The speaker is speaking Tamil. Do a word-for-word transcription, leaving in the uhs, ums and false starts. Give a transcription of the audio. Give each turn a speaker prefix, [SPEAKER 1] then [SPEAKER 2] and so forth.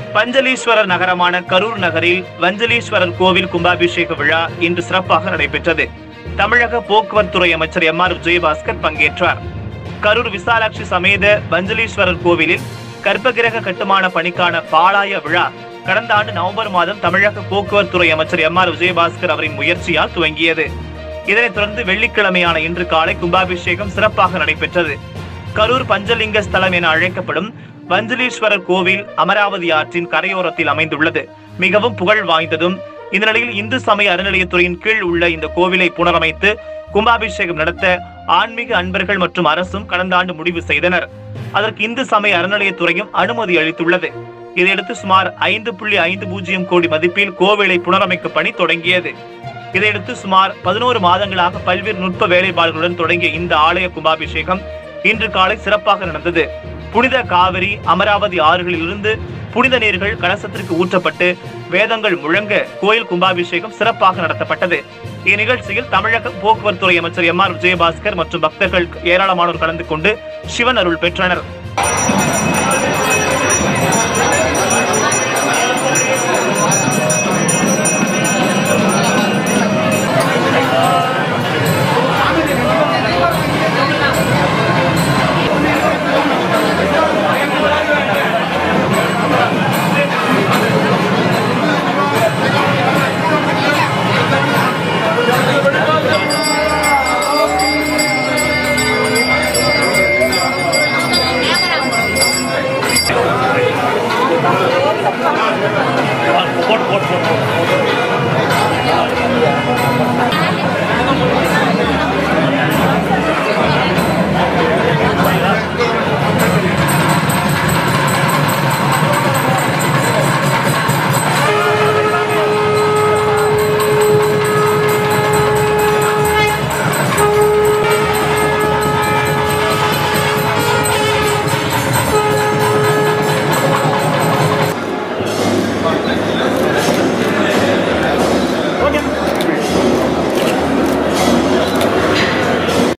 [SPEAKER 1] பஞ்சலீஸ்வரர் நகரமான கரூர் நகரில் வஞ்சலீஸ்வரர் கோவில் கும்பாபிஷேக விழா இன்று சிறப்பாக நடைபெற்றது. தமிழக போக்குவரத்துறை அமைச்சர் எம் ஆர் விஜயபாஸ்கர் பங்கேற்றார். கரூர் விசாலாட்சி சமேத வஞ்சலீஸ்வரர் கோவிலில் கர்ப்பகிரக கட்டுமான பணிக்கான பாலாய விழா கடந்த ஆண்டு நவம்பர் மாதம் தமிழக போக்குவரத்துறை அமைச்சர் எம் ஆர் விஜயபாஸ்கர் அவரின் முயற்சியால் துவங்கியது. இதனைத் தொடர்ந்து வெள்ளிக்கிழமையான இன்று காலை கும்பாபிஷேகம் சிறப்பாக நடைபெற்றது. கரூர் பஞ்சலிங்க ஸ்தலம் என அழைக்கப்படும் வஞ்சலீஸ்வரர் கோவில் அமராவதி ஆற்றின் கரையோரத்தில் அமைந்துள்ளது. மிகவும் புகழ் வாய்ந்ததும். இந்த நிலையில் இந்து சமய அறநிலையத்துறையின் கீழ் உள்ள இந்த கோவிலை புனரமைத்து கும்பாபிஷேகம் நடத்த ஆன்மீக அன்பர்கள் மற்றும் அரசும் கடந்த ஆண்டு முடிவு செய்தனர். அதற்கு இந்து சமய அறநிலையத்துறையும் அனுமதி அளித்துள்ளது. இதையடுத்து சுமார் ஐந்து புள்ளி ஐந்து பூஜ்ஜியம் கோடி மதிப்பில் கோவிலை புனரமைக்க பணி தொடங்கியது. இதையடுத்து சுமார் பதினோரு மாதங்களாக பல்வேறு நுட்ப வேலைப்பாடுகளுடன் தொடங்கிய இந்த ஆலய கும்பாபிஷேகம் இன்று காலை சிறப்பாக நடந்தது. புனித காவிரி அமராவதி ஆறுகளில் இருந்து புனித நீர்கள் கலசத்திற்கு ஊற்றப்பட்டு வேதங்கள் முழங்க கோயில் கும்பாபிஷேகம் சிறப்பாக நடத்தப்பட்டது. இந்நிகழ்ச்சியில் தமிழக போக்குவரத்துறை அமைச்சர் எம் ஆர் விஜயபாஸ்கர் மற்றும் பக்தர்கள் ஏராளமானோர் கலந்து கொண்டு சிவன் அருள் பெற்றனர்.